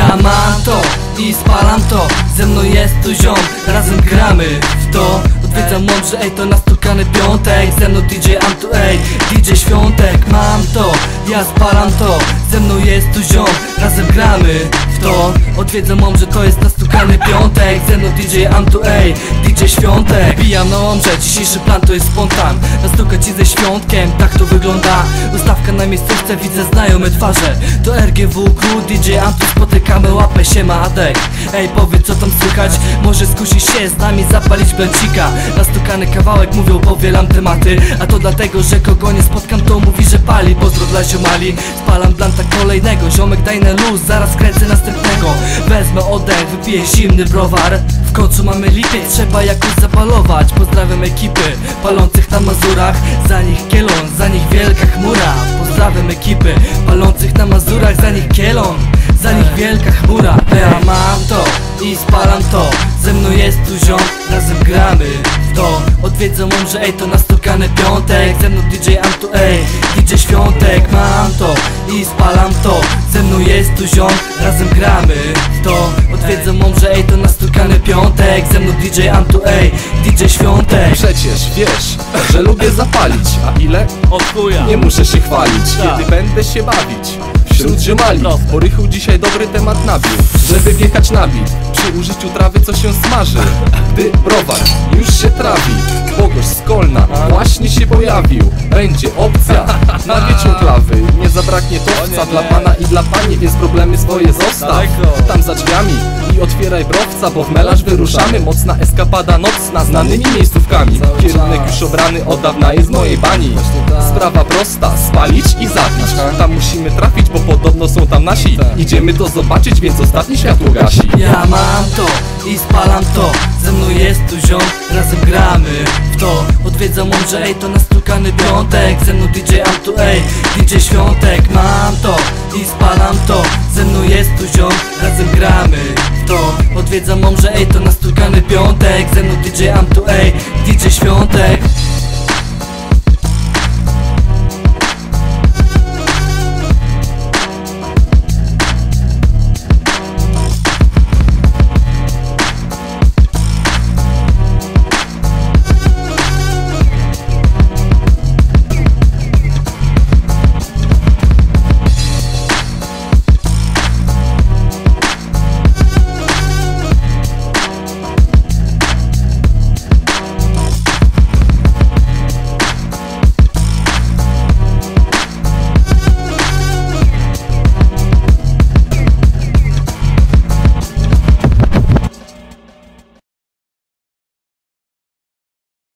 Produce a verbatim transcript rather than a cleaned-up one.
Ja mam to i spalam to, ze mną jest tu ziom, razem gramy w to. Odwiedzam mądrze, ej to nastukany piątek, ze mną D J Antu, ej D J Świątek. Mam to, ja spalam to, ze mną jest tu ziom, razem gramy w to. Odwiedzam mądrze, to jest nastukany piątek, ze mną D J Antu, ej D J Świątek. Bijam na mądrze, dzisiejszy plan to jest spontan, nastukać ci ze świątkiem, tak to wygląda. Ustawka na miejscówce, widzę znajome twarze, to R G W Crew, D J Antu, spotykamy, łapę siema Adek. Ej powiedz co tam słychać, może skusisz się z nami zapalić blęcika. Nastukany kawałek, mówią powielam tematy, a to dlatego, że kogo nie spotkam to mówi, że pali. Pozdro dla ziomali, spalam blanta kolejnego, ziomek daj na luz, zaraz kręcę następnego. Wezmę oddech, wypiję zimny browar, w końcu mamy lipiec, trzeba jakoś zapalować. Pozdrawiam ekipy palących na Mazurach, za nich kielon, za nich wielka chmura. Pozdrawiam ekipy palących na Mazurach, za nich kielon, za nich wielka chmura. Ja mam to i spalam to, ze mną jest tu ziom, razem gramy w to. Odwiedzam mądrze, ej to nastukany piątek, ze mną D J Antu, ej D J Świątek. Mam to i spalam to, ze mną jest tu ziom, razem gramy w to. Odwiedzam mądrze, ej to nastukany piątek, ze mną D J Antu, ej D J Świątek. Przecież wiesz, że lubię zapalić, a ile? Od chuja. Nie muszę się chwalić, tak. Kiedy będę się bawić wśród ziomali. Po rychu dzisiaj dobry temat nabił, żeby wjechać na bit przy użyciu trawy, co się smaży. Gdy browar już się trawi, Bogoś z Kolna właśnie się pojawił. Będzie opcja na wieczór klawy, nie zabraknie towca dla pana i dla pani, więc problemy swoje zostaw tam za drzwiami i otwieraj browca, bo w melarz wyruszamy. Mocna eskapada nocna, znanymi miejscówkami. Kierunek już obrany od dawna jest w mojej bani. Sprawa prosta, spalić i zabić. Tam musimy trafić, bo podobno są tam nasi. Idziemy to zobaczyć, więc ostatnie światło gasi. Ja mam to i spalam to, ze mną jest tu ziom, razem gramy w to. Odwiedzam mądrze, ej to nastukany piątek, ze mną D J Antu, ej D J Świątek. Mam to i spalam to, ze mną jest tu ziom, razem gramy w to. Odwiedzam mądrze, ej to nastukany piątek, ze mną D J Antu, ej D J Świątek.